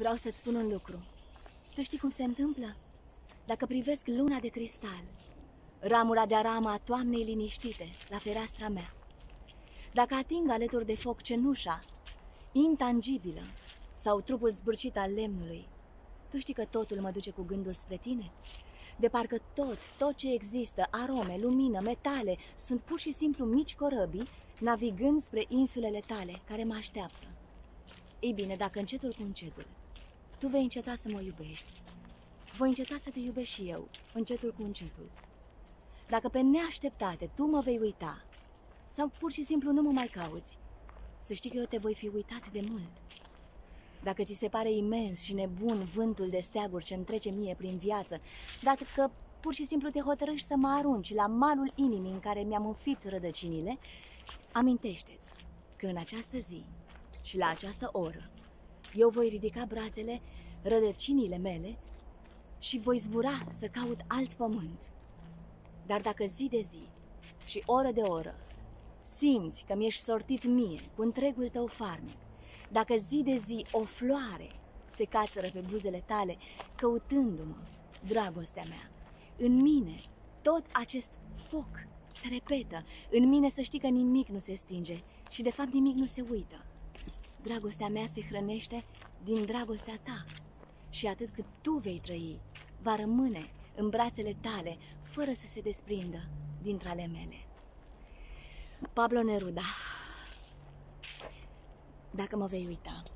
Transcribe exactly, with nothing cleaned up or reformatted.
Vreau să-ți spun un lucru. Tu știi cum se întâmplă? Dacă privesc luna de cristal, ramura de aramă a toamnei liniștite la fereastra mea, dacă ating alături de foc cenușa intangibilă sau trupul zbârcit al lemnului, tu știi că totul mă duce cu gândul spre tine? De parcă tot, tot ce există, arome, lumină, metale, sunt pur și simplu mici corăbii navigând spre insulele tale care mă așteaptă. Ei bine, dacă încetul cu încetul tu vei înceta să mă iubești, voi înceta să te iubesc și eu, încetul cu încetul. Dacă pe neașteptate tu mă vei uita sau pur și simplu nu mă mai cauți, să știi că eu te voi fi uitat de mult. Dacă ți se pare imens și nebun vântul de steaguri ce îmi trece mie prin viață, dacă pur și simplu te hotărăști să mă arunci la malul inimii în care mi-am înfipt rădăcinile, amintește-ți că în această zi și la această oră eu voi ridica brațele, rădăcinile mele și voi zbura să caut alt pământ. Dar dacă zi de zi și oră de oră simți că mi-ești sortit mie cu întregul tău farmec, dacă zi de zi o floare se cațără pe buzele tale căutându-mă, dragostea mea, în mine tot acest foc se repetă, în mine să știi că nimic nu se stinge și de fapt nimic nu se uită. Dragostea mea se hrănește din dragostea ta și atât cât tu vei trăi, va rămâne în brațele tale fără să se desprindă dintre ale mele. Pablo Neruda. Dacă mă vei uita,